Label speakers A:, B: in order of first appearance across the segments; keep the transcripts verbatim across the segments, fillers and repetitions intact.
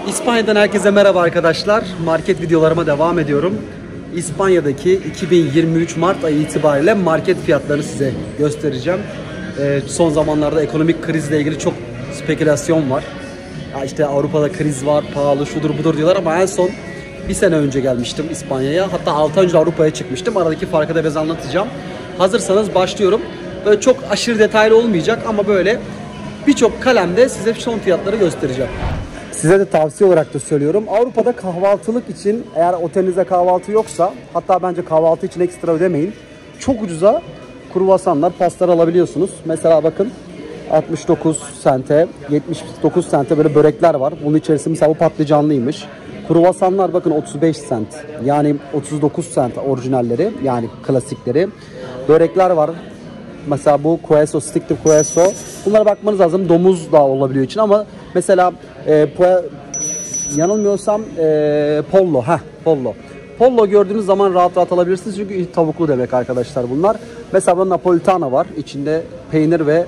A: İspanya'dan herkese merhaba arkadaşlar. Market videolarıma devam ediyorum. İspanya'daki iki bin yirmi üç Mart ayı itibariyle market fiyatlarını size göstereceğim. Ee, son zamanlarda ekonomik krizle ilgili çok spekülasyon var. Ya işte Avrupa'da kriz var, pahalı, şudur budur diyorlar ama en son bir sene önce gelmiştim İspanya'ya. Hatta altı ay önce Avrupa'ya çıkmıştım. Aradaki farkı da biraz anlatacağım. Hazırsanız başlıyorum. Böyle çok aşırı detaylı olmayacak ama böyle birçok kalemde size son fiyatları göstereceğim. Size de tavsiye olarak da söylüyorum. Avrupa'da kahvaltılık için eğer otelinizde kahvaltı yoksa, hatta bence kahvaltı için ekstra ödemeyin. Çok ucuza kruvasanlar, pastalar alabiliyorsunuz. Mesela bakın altmış dokuz sente, yetmiş dokuz sente böyle börekler var. Bunun içerisinde mesela bu patlıcanlıymış. Kruvasanlar bakın otuz beş sent. Yani otuz dokuz sent orijinalleri, yani klasikleri. Börekler var. Mesela bu queso, stick to queso. Bunlara bakmanız lazım. Domuz da olabiliyor için ama mesela e, yanılmıyorsam e, pollo. Heh, pollo. Pollo gördüğünüz zaman rahat rahat alabilirsiniz çünkü tavuklu demek arkadaşlar bunlar. Mesela burada napolitana var. İçinde peynir ve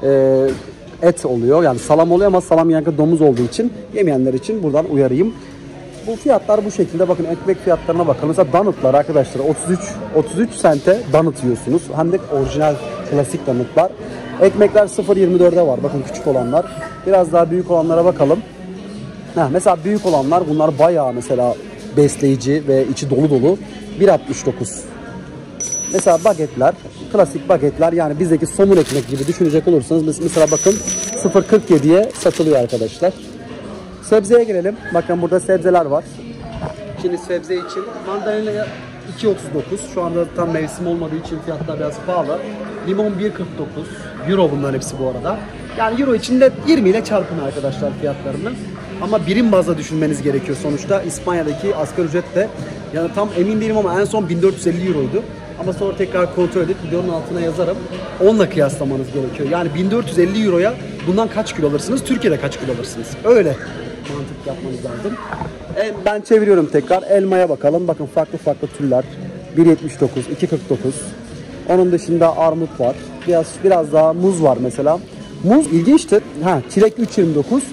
A: e, et oluyor. Yani salam oluyor ama salam yani domuz olduğu için yemeyenler için buradan uyarayım. Bu fiyatlar bu şekilde. Bakın ekmek fiyatlarına bakın. Mesela donutlar arkadaşlar otuz üç otuz üç sente donut yiyorsunuz. Hem de orijinal klasik donutlar. Ekmekler sıfır yirmi dörde var. Bakın küçük olanlar. Biraz daha büyük olanlara bakalım. Heh, mesela büyük olanlar bunlar bayağı mesela besleyici ve içi dolu dolu. bir altmış dokuz. Mesela bagetler, klasik bagetler yani bizdeki somun ekmek gibi düşünecek olursanız mesela bakın sıfır kırk yediye satılıyor arkadaşlar. Sebzeye girelim. Bakın burada sebzeler var. Şimdi sebze için mandalina iki otuz dokuz. Şu anda tam mevsim olmadığı için fiyatlar biraz pahalı. Limon bir kırk dokuz. Euro bunların hepsi bu arada. Yani euro içinde yirmi ile çarpın arkadaşlar fiyatlarını. Ama birim bazda düşünmeniz gerekiyor sonuçta. İspanya'daki asgari ücret de yani tam emin değilim ama en son bin dört yüz elli euroydu. Ama sonra tekrar kontrol edip videonun altına yazarım. Onunla kıyaslamanız gerekiyor. Yani bin dört yüz elli euroya bundan kaç kilo alırsınız? Türkiye'de kaç kilo alırsınız? Öyle mantık yapmanız lazım. Ben çeviriyorum tekrar. Elmaya bakalım. Bakın farklı farklı türler. bir yetmiş dokuz, iki kırk dokuz. Onun dışında armut var. Biraz biraz daha muz var mesela. Muz ilginçtir. Ha, çilek üç yirmi dokuz.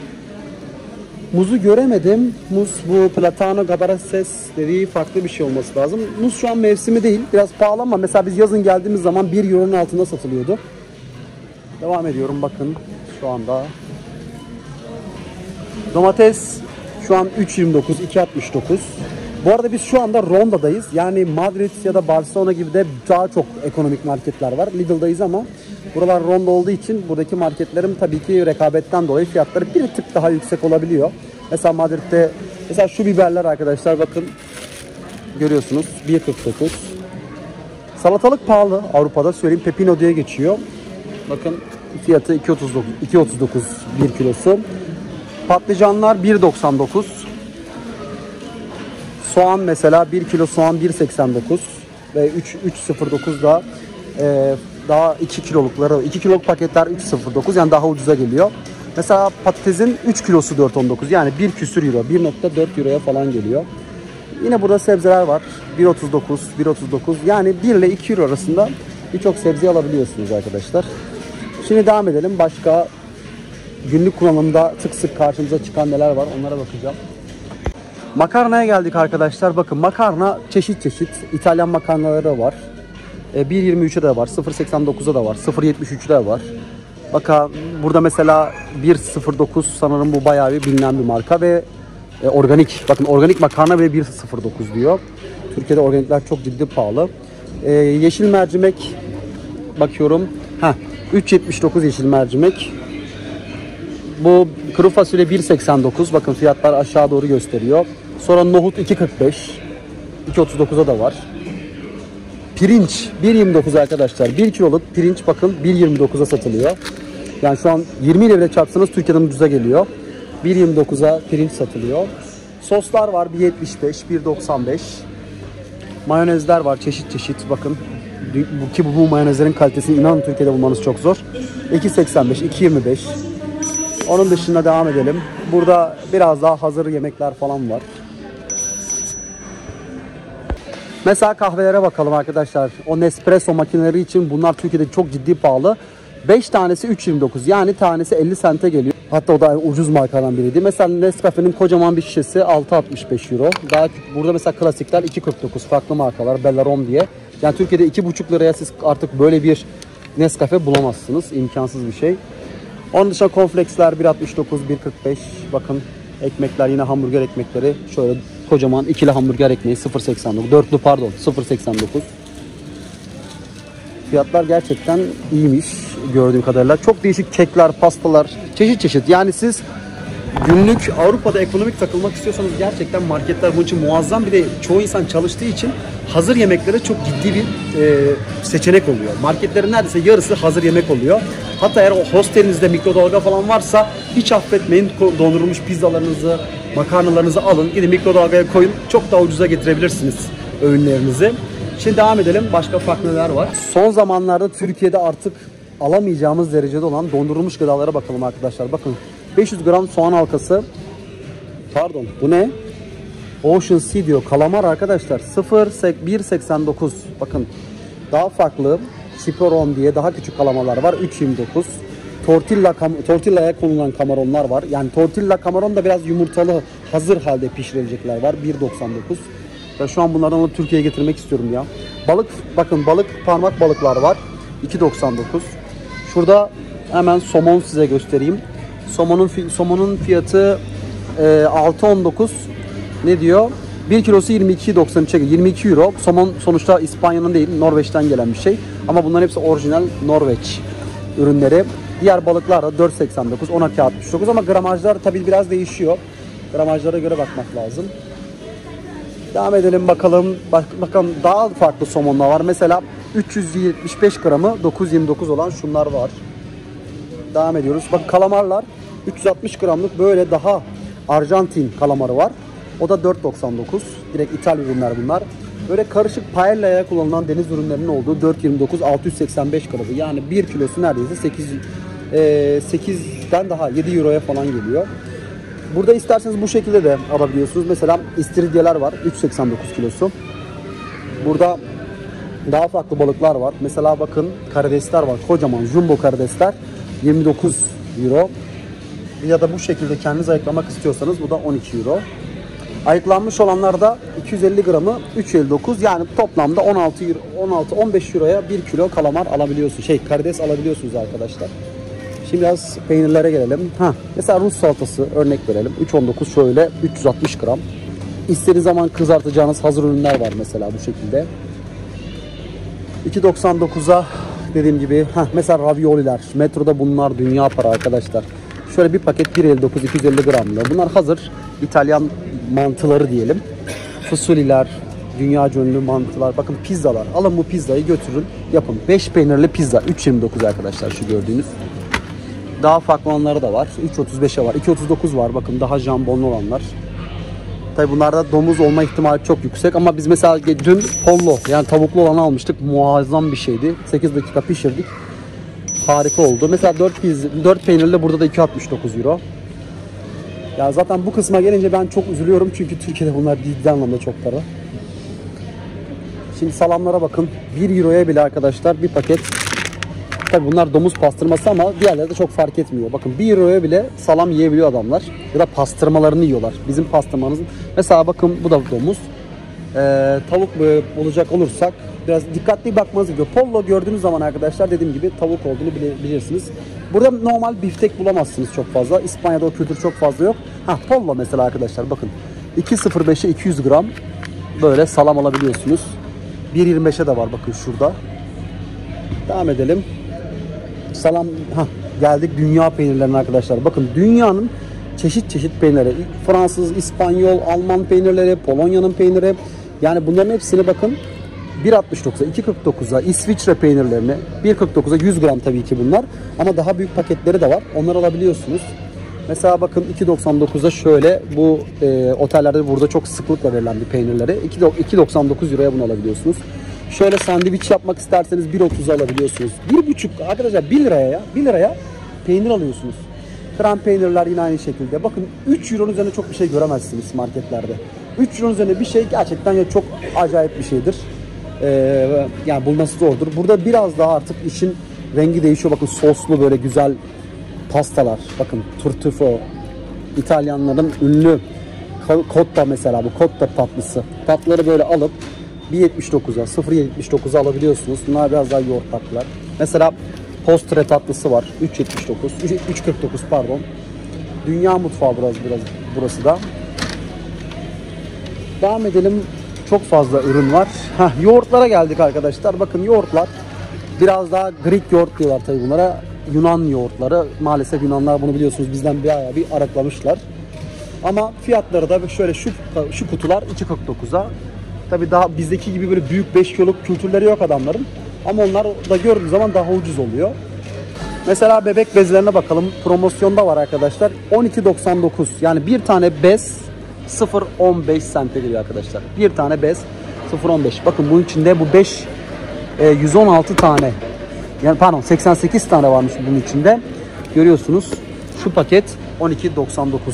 A: Muzu göremedim. Muz bu platano gabarases dediği farklı bir şey olması lazım. Muz şu an mevsimi değil. Biraz pahalı ama mesela biz yazın geldiğimiz zaman bir euronun altında satılıyordu. Devam ediyorum bakın şu anda. Domates şu an üç yirmi dokuz, iki altmış dokuz. Bu arada biz şu anda Ronda'dayız. Yani Madrid ya da Barcelona gibi de daha çok ekonomik marketler var. Lidl'dayız ama buralar Ronda olduğu için buradaki marketlerin tabii ki rekabetten dolayı fiyatları bir tık daha yüksek olabiliyor. Mesela Madrid'de mesela şu biberler arkadaşlar bakın görüyorsunuz bir kırk dokuz. Salatalık pahalı Avrupa'da söyleyeyim, pepino diye geçiyor. Bakın fiyatı iki otuz dokuz, iki otuz dokuz bir kilosu. Patlıcanlar bir doksan dokuz. Soğan mesela bir kilo soğan bir seksen dokuz ve üç üç sıfır dokuz da e, daha iki kilolukları iki kiloluk paketler üç sıfır dokuz yani daha ucuza geliyor. Mesela patatesin üç kilosu dört on dokuz yani bir küsür euro, bir nokta dört euroya falan geliyor. Yine burada sebzeler var. bir otuz dokuz, bir otuz dokuz yani bir ile iki euro arasında birçok sebze alabiliyorsunuz arkadaşlar. Şimdi devam edelim. Başka günlük kullanımda sık sık karşımıza çıkan neler var onlara bakacağım. Makarnaya geldik arkadaşlar. Bakın makarna çeşit çeşit. İtalyan makarnaları var. bir yirmi üçe de var. sıfır seksen dokuza da var. sıfır yetmiş üçte de var. Bakın burada mesela bir sıfır dokuz sanırım bu bayağı bir bilinen bir marka ve e, organik. Bakın organik makarna ve bir sıfır dokuz diyor. Türkiye'de organikler çok ciddi pahalı. E, yeşil mercimek bakıyorum. Heh, üç yetmiş dokuz yeşil mercimek. Bu kuru fasulye bir seksen dokuz. Bakın fiyatlar aşağı doğru gösteriyor. Sonra nohut iki kırk beş. iki otuz dokuza da var. Pirinç bir yirmi dokuz arkadaşlar. bir kiloluk pirinç bakın bir yirmi dokuza satılıyor. Yani şu an yirmi ile bile çarpsanız Türkiye'den ucuza geliyor. bir yirmi dokuza pirinç satılıyor. Soslar var bir yetmiş beş, bir doksan beş. Mayonezler var çeşit çeşit bakın. Ki bu, bu mayonezlerin kalitesini inanın Türkiye'de bulmanız çok zor. iki seksen beş, iki yirmi beş. Onun dışında devam edelim. Burada biraz daha hazır yemekler falan var. Mesela kahvelere bakalım arkadaşlar. O Nespresso makineleri için bunlar Türkiye'de çok ciddi pahalı. beş tanesi üç yirmi dokuz yani tanesi elli sente geliyor. Hatta o da ucuz markadan biriydi. Mesela Nescafe'nin kocaman bir şişesi altı altmış beş euro. Daha burada mesela klasikler iki kırk dokuz, farklı markalar Bellarom diye. Yani Türkiye'de iki buçuk liraya siz artık böyle bir Nescafe bulamazsınız. İmkansız bir şey. Onun dışında cornflakesler bir altmış dokuz, bir kırk beş. Bakın ekmekler yine hamburger ekmekleri. Şöyle kocaman ikili hamburger ekmeği sıfır seksen dokuz. Dörtlü pardon sıfır seksen dokuz. Fiyatlar gerçekten iyiymiş gördüğüm kadarıyla. Çok değişik kekler, pastalar, çeşit çeşit. Yani siz günlük Avrupa'da ekonomik takılmak istiyorsanız gerçekten marketler bunun için muazzam. Bir de çoğu insan çalıştığı için hazır yemeklere çok ciddi bir e, seçenek oluyor. Marketlerin neredeyse yarısı hazır yemek oluyor. Hatta eğer o hostelinizde mikrodalga falan varsa hiç affetmeyin. Dondurulmuş pizzalarınızı, makarnalarınızı alın. Gidin mikrodalgaya koyun. Çok daha ucuza getirebilirsiniz öğünlerinizi. Şimdi devam edelim. Başka farklı neler var? Son zamanlarda Türkiye'de artık alamayacağımız derecede olan dondurulmuş gıdalara bakalım arkadaşlar. Bakın beş yüz gram soğan halkası. Pardon bu ne? Ocean Sea diyor. Kalamar arkadaşlar. sıfır bir seksen dokuz. Bakın daha farklı. Chiporon diye daha küçük kalamarlar var. üç yirmi dokuz. Tortilla, tortillaya konulan kamaronlar var. Yani tortilla kamaron da biraz yumurtalı hazır halde pişirilecekler var. bir doksan dokuz. Ben şu an bunlardan alıp Türkiye'ye getirmek istiyorum ya. Balık, bakın balık, parmak balıklar var. iki doksan dokuz. Şurada hemen somon size göstereyim. Somonun somonun fiyatı e, altı on dokuz. Ne diyor? bir kilosu yirmi iki doksan üç, yirmi iki euro. Somon sonuçta İspanya'nın değil, Norveç'ten gelen bir şey. Ama bunların hepsi orijinal Norveç ürünleri. Diğer balıklar da dört seksen dokuz, on iki altmış dokuz ama gramajlar tabii biraz değişiyor. Gramajlara göre bakmak lazım. Devam edelim bakalım. Bak, bakın daha farklı somonlar var. Mesela üç yüz yetmiş beş gramı dokuz yirmi dokuz olan şunlar var. Devam ediyoruz. Bakın kalamarlar üç yüz altmış gramlık böyle daha Arjantin kalamarı var. O da dört doksan dokuz. Direkt ithal ürünler bunlar. Böyle karışık paella'ya kullanılan deniz ürünlerinin olduğu dört yirmi dokuz, altı yüz seksen beş gramı. Yani bir kilosu neredeyse sekiz, e, sekizden daha yedi euroya falan geliyor. Burada isterseniz bu şekilde de alabiliyorsunuz. Mesela istiridyeler var. üç seksen dokuz kilosu. Burada daha farklı balıklar var. Mesela bakın karidesler var. Kocaman jumbo karidesler yirmi dokuz euro. Ya da bu şekilde kendiniz ayıklamak istiyorsanız bu da on iki euro. Ayıklanmış olanlar da iki yüz elli gramı üç elli dokuz. Yani toplamda on altı on altı on beş euroya bir kilo kalamar alabiliyorsunuz. Şey karides alabiliyorsunuz arkadaşlar. Şimdi biraz peynirlere gelelim. Ha, mesela Rus salatası örnek verelim. üç on dokuz şöyle üç yüz altmış gram. İstediğiniz zaman kızartacağınız hazır ürünler var mesela bu şekilde. iki doksan dokuza dediğim gibi ha, mesela ravioliler. Metroda bunlar dünya para arkadaşlar. Şöyle bir paket bir elli dokuz, iki yüz elli gramlı. Bunlar hazır İtalyan mantıları diyelim. Fusuliler, dünya ünlü mantılar. Bakın pizzalar. Alın bu pizzayı götürün yapın. beş peynirli pizza üç yirmi dokuz arkadaşlar şu gördüğünüz. Daha farklı olanları da var. üç otuz beşe var. iki otuz dokuz var. Bakın daha jambonlu olanlar. Tabi bunlarda domuz olma ihtimali çok yüksek. Ama biz mesela dün pollo yani tavuklu olanı almıştık. Muazzam bir şeydi. sekiz dakika pişirdik. Harika oldu. Mesela dört, pizza, dört peynirli burada da iki altmış dokuz euro. Ya zaten bu kısma gelince ben çok üzülüyorum. Çünkü Türkiye'de bunlar ciddi anlamda çok para. Şimdi salamlara bakın. bir euroya bile arkadaşlar bir paket. Tabi bunlar domuz pastırması ama diğerleri de çok fark etmiyor. Bakın bir euroya bile salam yiyebiliyor adamlar. Ya da pastırmalarını yiyorlar. Bizim pastırmamızın. Mesela bakın bu da domuz. Ee, tavuk olacak olursak biraz dikkatli bakmanız gerekiyor. Pollo gördüğünüz zaman arkadaşlar dediğim gibi tavuk olduğunu bilirsiniz. Burada normal biftek bulamazsınız çok fazla. İspanya'da o kültür çok fazla yok. Ha pollo mesela arkadaşlar bakın. iki sıfır beşe iki yüz gram böyle salam alabiliyorsunuz. bir yirmi beşe de var bakın şurada. Devam edelim. Salam ha geldik dünya peynirlerine arkadaşlar. Bakın dünyanın çeşit çeşit peynirleri. Fransız, İspanyol, Alman peynirleri, Polonya'nın peyniri. Yani bunların hepsini bakın bir altmış dokuza, iki kırk dokuza İsviçre peynirlerini bir kırk dokuza yüz gram tabii ki bunlar. Ama daha büyük paketleri de var. Onları alabiliyorsunuz. Mesela bakın iki doksan dokuza şöyle bu e, otellerde burada çok sıklıkla verilen bir peynirleri. iki doksan dokuz euroya bunu alabiliyorsunuz. Şöyle sandviç yapmak isterseniz bir otuza alabiliyorsunuz. bir buçuk arkadaşlar bir liraya ya bir liraya peynir alıyorsunuz. Krem peynirler yine aynı şekilde. Bakın üç euronun üzerine çok bir şey göremezsiniz marketlerde. üç euronun üzerine bir şey gerçekten ya çok acayip bir şeydir. Ee, yani bulması zordur. Burada biraz daha artık işin rengi değişiyor. Bakın soslu böyle güzel pastalar. Bakın Tartufo, İtalyanların ünlü Cotta mesela, bu Cotta tatlısı. Tatlıları böyle alıp bir yetmiş dokuza, sıfır yetmiş dokuza alabiliyorsunuz. Bunlar biraz daha yoğurt tatlılar. Mesela Postre tatlısı var. üç yetmiş dokuz, üç kırk dokuz pardon. Dünya mutfağı biraz biraz burası da. Devam edelim. Çok fazla ürün var. Heh, yoğurtlara geldik arkadaşlar. Bakın yoğurtlar biraz daha Greek yoğurt diyorlar tabii bunlara. Yunan yoğurtları. Maalesef Yunanlar bunu biliyorsunuz bizden bayağı bir araklamışlar. Ama fiyatları da şöyle şu şu kutular iki kırk dokuza. Tabii daha bizdeki gibi böyle büyük beş kiloluk kültürleri yok adamların. Ama onlar da gördüğü zaman daha ucuz oluyor. Mesela bebek bezlerine bakalım. Promosyonda var arkadaşlar. on iki doksan dokuz. Yani bir tane bez sıfır on beş sente geliyor arkadaşlar. Bir tane bez sıfır on beş. Bakın bunun içinde bu beş yüz on altı tane. Yani pardon seksen sekiz tane varmış bunun içinde. Görüyorsunuz. Şu paket on iki doksan dokuz.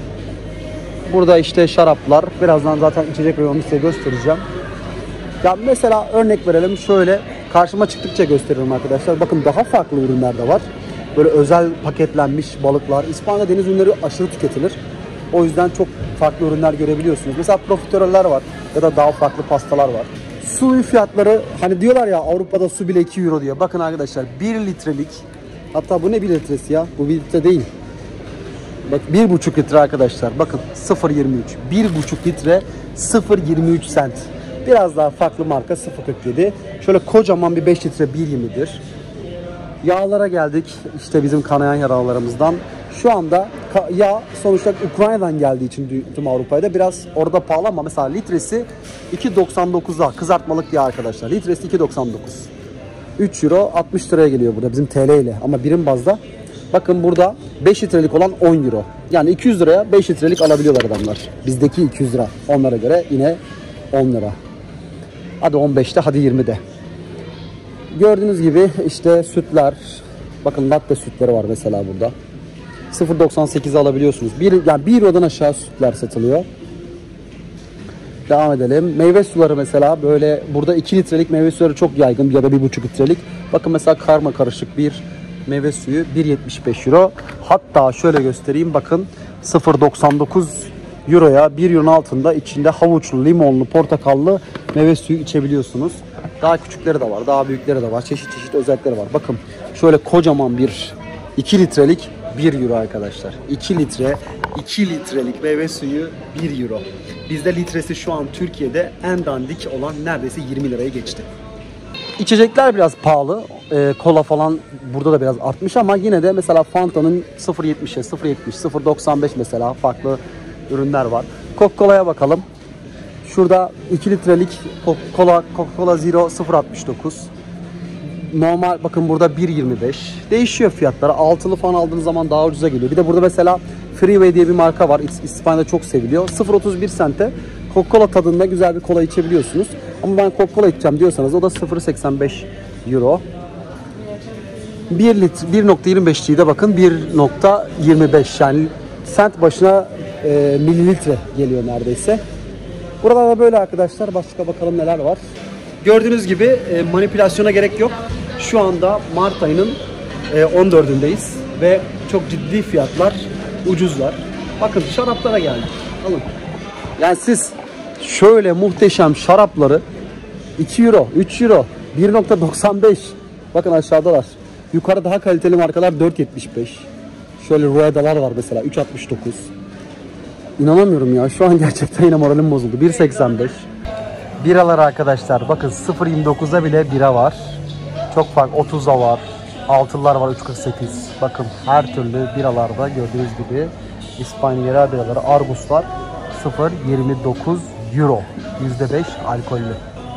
A: Burada işte şaraplar. Birazdan zaten içecek reyonunu size göstereceğim. Ya mesela örnek verelim. Şöyle karşıma çıktıkça gösteririm arkadaşlar. Bakın daha farklı ürünler de var. Böyle özel paketlenmiş balıklar. İspanya deniz ürünleri aşırı tüketilir. O yüzden çok farklı ürünler görebiliyorsunuz. Mesela profiteroller var ya da daha farklı pastalar var. Su fiyatları hani diyorlar ya Avrupa'da su bile iki euro diye. Bakın arkadaşlar bir litrelik, hatta bu ne bir litresi ya? Bu bir litre değil. Bak bir buçuk litre arkadaşlar. Bakın sıfır yirmi üç. bir buçuk litre sıfır yirmi üç sent. Biraz daha farklı marka sıfır kırk yedi. Şöyle kocaman bir beş litre bir yirmidir. Yağlara geldik. İşte bizim kanayan yağlarımızdan. Şu anda yağ sonuçta Ukrayna'dan geldiği için tüm Avrupa'da biraz orada pahalı ama mesela litresi iki doksan dokuza kızartmalık yağ arkadaşlar. Litresi iki doksan dokuz. üç euro altmış liraya geliyor burada bizim T L ile ama birim bazda. Bakın burada beş litrelik olan on euro. Yani iki yüz liraya beş litrelik alabiliyorlar adamlar. Bizdeki iki yüz lira. Onlara göre yine on lira. Hadi on beşte, hadi yirmide. Gördüğünüz gibi işte sütler. Bakın latte sütleri var mesela burada. sıfır doksan sekize alabiliyorsunuz. Bir, yani bir eurodan aşağı sütler satılıyor. Devam edelim. Meyve suları mesela böyle burada iki litrelik meyve suları çok yaygın ya da bir buçuk litrelik. Bakın mesela karma karışık bir meyve suyu bir yetmiş beş euro. Hatta şöyle göstereyim bakın sıfır doksan dokuz euroya bir euronun altında içinde havuçlu, limonlu, portakallı meyve suyu içebiliyorsunuz. Daha küçükleri de var, daha büyükleri de var. Çeşit çeşit özellikleri var. Bakın şöyle kocaman bir iki litrelik bir euro arkadaşlar. iki litre, iki litrelik meyve suyu bir euro. Bizde litresi şu an Türkiye'de en dandik olan neredeyse yirmi liraya geçti. İçecekler biraz pahalı. Ee, kola falan burada da biraz artmış ama yine de mesela Fanta'nın sıfır yetmişe, sıfır yetmiş, sıfır doksan beş mesela farklı ürünler var. Coca-Cola'ya bakalım. Şurada iki litrelik Coca-Cola, Coca-Cola Zero sıfır altmış dokuz. Normal bakın burada bir yirmi beş. Değişiyor fiyatları. Altılı falan aldığınız zaman daha ucuza geliyor. Bir de burada mesela Freeway diye bir marka var. İspanya'da çok seviliyor. sıfır otuz bir sente Coca-Cola tadında güzel bir kola içebiliyorsunuz. Ama ben Coca-Cola içeceğim diyorsanız o da sıfır seksen beş euro. bir litre bir nokta yirmi beşliği de bakın bir nokta yirmi beş yani sent başına e, mililitre geliyor neredeyse. Burada da böyle arkadaşlar. Başka bakalım neler var. Gördüğünüz gibi e, manipülasyona gerek yok. Şu anda Mart ayının e, on dördündeyiz ve çok ciddi fiyatlar, ucuzlar. Bakın şaraplara geldik. Alın. Yani siz şöyle muhteşem şarapları iki euro, üç euro, bir nokta doksan beş. Bakın aşağıdalar. Yukarı daha kaliteli markalar dört yetmiş beş. Şöyle Rueda'lar var mesela üç altmış dokuz. İnanamıyorum ya. Şu an gerçekten yine moralim bozuldu. bir seksen beş. Biralar arkadaşlar. Bakın sıfır yirmi dokuza bile bira var. Çok farklı. otuzda var. altılar var üç kırk sekiz. Bakın her türlü biralarda gördüğünüz gibi İspanya yerel biraları Argus'lar sıfır yirmi dokuz euro. yüzde beş alkollü.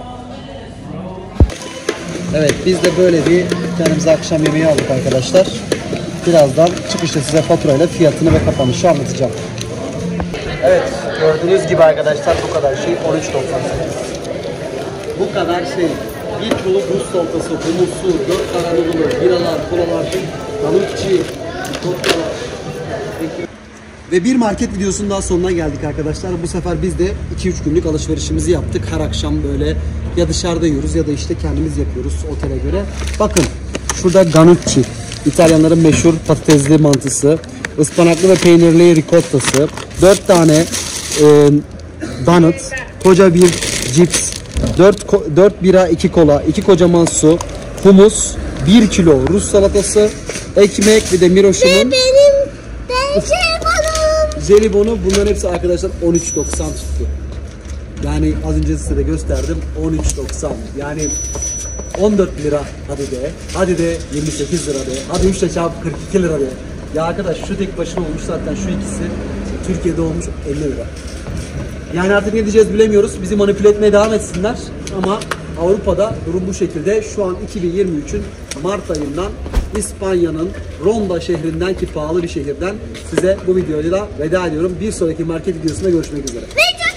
A: Evet biz de böyle bir kendimize akşam yemeği aldık arkadaşlar. Birazdan çıkışta size faturayla fiyatını ve kapanışı anlatacağım. Evet gördüğünüz gibi arkadaşlar bu kadar şey on üç doksan sekiz. Bu kadar şey. Bir çoluk Rus salatası, humusu, dört tane nudulu, biralar, kolalar, balıkçı, koktalar. Ve bir market videosunun daha sonuna geldik arkadaşlar. Bu sefer biz de iki üç günlük alışverişimizi yaptık. Her akşam böyle ya dışarıda yiyoruz ya da işte kendimiz yapıyoruz otele göre. Bakın şurada Ganucci. İtalyanların meşhur patatesli mantısı, ıspanaklı ve peynirli ricottası, dört tane e, donut, koca bir cips, dört, dört bira, iki kola, iki kocaman su, humus, bir kilo Rus salatası, ekmek ve de Miroş'un
B: benim ben jelibonum.
A: jelibonu. Bunların hepsi arkadaşlar on üç doksan tuttu. Yani az önce size de gösterdim, on üç doksan. Yani on dört lira hadi de, hadi de yirmi sekiz lira de, hadi üç ile çarpı kırk iki lira de. Ya arkadaş şu tek başına olmuş zaten, şu ikisi Türkiye'de olmuş elli lira. Yani artık ne diyeceğiz bilemiyoruz. Bizi manipüle etmeye devam etsinler ama Avrupa'da durum bu şekilde. Şu an iki bin yirmi üçün Mart ayından İspanya'nın Ronda şehrinden, ki pahalı bir şehirden, size bu videoyla veda ediyorum. Bir sonraki market videosunda görüşmek üzere.